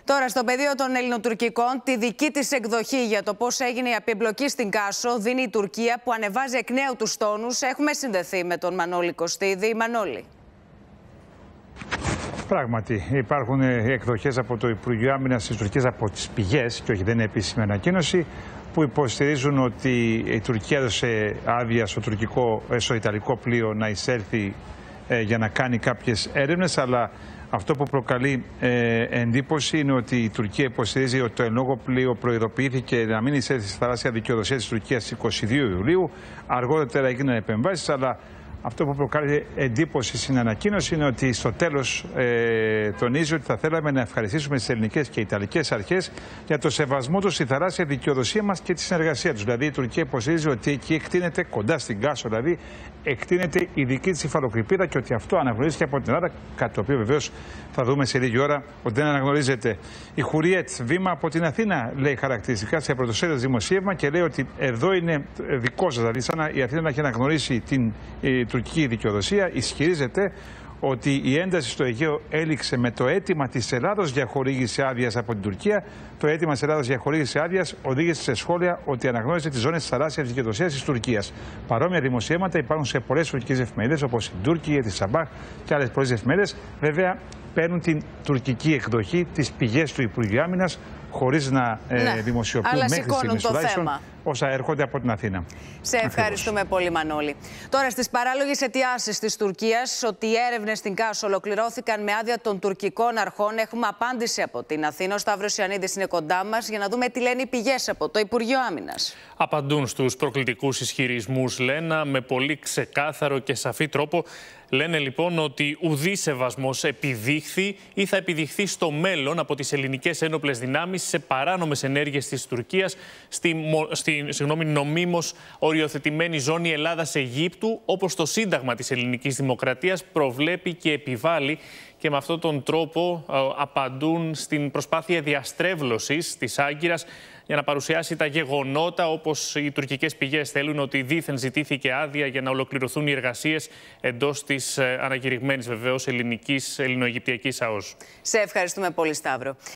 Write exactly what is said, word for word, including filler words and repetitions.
Τώρα, στο πεδίο των ελληνοτουρκικών, τη δική της εκδοχή για το πώς έγινε η απεμπλοκή στην Κάσο δίνει η Τουρκία, που ανεβάζει εκ νέου τους τόνους. Έχουμε συνδεθεί με τον Μανώλη Κωστίδη. Μανώλη. Πράγματι, υπάρχουν εκδοχές από το Υπουργείο Άμυνας της Τουρκίας, από τις πηγές, και όχι δεν είναι επίσημη ανακοίνωση, που υποστηρίζουν ότι η Τουρκία έδωσε άδεια στο, τουρκικό, στο ιταλικό πλοίο να εισέλθει ε, για να κάνει κάποιες έρευνες, αλλά αυτό που προκαλεί ε, εντύπωση είναι ότι η Τουρκία υποστηρίζει ότι το εν λόγω πλοίο προειδοποιήθηκε να μην εισέλθει στη θαλάσσια δικαιοδοσία της Τουρκίας στις είκοσι δύο Ιουλίου. Αργότερα έγιναν επεμβάσεις, αλλά αυτό που προκάλεσε εντύπωση στην ανακοίνωση είναι ότι στο τέλος ε, τονίζει ότι θα θέλαμε να ευχαριστήσουμε τις ελληνικές και ιταλικές αρχές για το σεβασμό τους στη θαλάσσια δικαιοδοσία μας και τη συνεργασία τους. Δηλαδή η Τουρκία υποστηρίζει ότι εκεί εκτείνεται, κοντά στην Κάσο δηλαδή, εκτείνεται η δική της υφαλοκρηπίδα και ότι αυτό αναγνωρίζεται από την Ελλάδα, κάτι το οποίο βεβαίως θα δούμε σε λίγη ώρα ότι δεν αναγνωρίζεται. Η Χουριέτ, βήμα από την Αθήνα, λέει χαρακτηριστικά σε πρωτοσέλιδο δημοσίευμα και λέει ότι εδώ είναι δικό σας, δηλαδή σαν η Αθήνα να έχει αναγνωρίσει την η τουρκική δικαιοδοσία. Ισχυρίζεται ότι η ένταση στο Αιγαίο έληξε με το αίτημα της Ελλάδος για χορήγηση άδειας από την Τουρκία. Το αίτημα της Ελλάδος για χορήγηση άδειας οδήγησε σε σχόλια ότι αναγνώρισε τις ζώνες της θαλάσσιας δικαιοδοσίας της Τουρκίας. Παρόμοια δημοσιεύματα υπάρχουν σε πολλές τουρκικές εφημερίδες, όπως η Τούρκη, τη Σαμπάχ και άλλες πολλές εφημερίδες. Βέβαια, παίρνουν την τουρκική εκδοχή, τις πηγές του Υπουργείου Άμυνας, χωρίς να ε, ναι, δημοσιοποιούν μέχρι στιγμής τουλάχιστον όσα έρχονται από την Αθήνα. Σε ευχαριστούμε Ακριβώς. πολύ, Μανώλη. Τώρα, στις παράλογες αιτιάσεις της Τουρκίας ότι οι έρευνες στην Κάσο ολοκληρώθηκαν με άδεια των τουρκικών αρχών, έχουμε απάντηση από την Αθήνα. Ο Σταύρος Ιωαννίδης είναι κοντά μας για να δούμε τι λένε οι πηγές από το Υπουργείο Άμυνας. Απαντούν στους προκλητικούς ισχυρισμούς, Λένα, με πολύ ξεκάθαρο και σαφή τρόπο. Λένε λοιπόν ότι ουδή σεβασμός επιδείχθη ή θα επιδειχθεί στο μέλλον από τις ελληνικές ένοπλες δυνάμεις σε παράνομες ενέργειες της Τουρκίας στη, στη συγγνώμη, νομίμως οριοθετημένη ζώνη Ελλάδας-Αιγύπτου, όπως το Σύνταγμα της Ελληνικής Δημοκρατίας προβλέπει και επιβάλλει. Και με αυτόν τον τρόπο ε, απαντούν στην προσπάθεια διαστρέβλωσης της Άγκυρας για να παρουσιάσει τα γεγονότα, όπως οι τουρκικές πηγές θέλουν, ότι δήθεν ζητήθηκε άδεια για να ολοκληρωθούν οι εργασίες εντός της ε, ανακηρυγμένης βεβαίως ελληνικής, ελληνοαιγυπτιακής ΑΟΣ. Σε ευχαριστούμε πολύ, Σταύρο.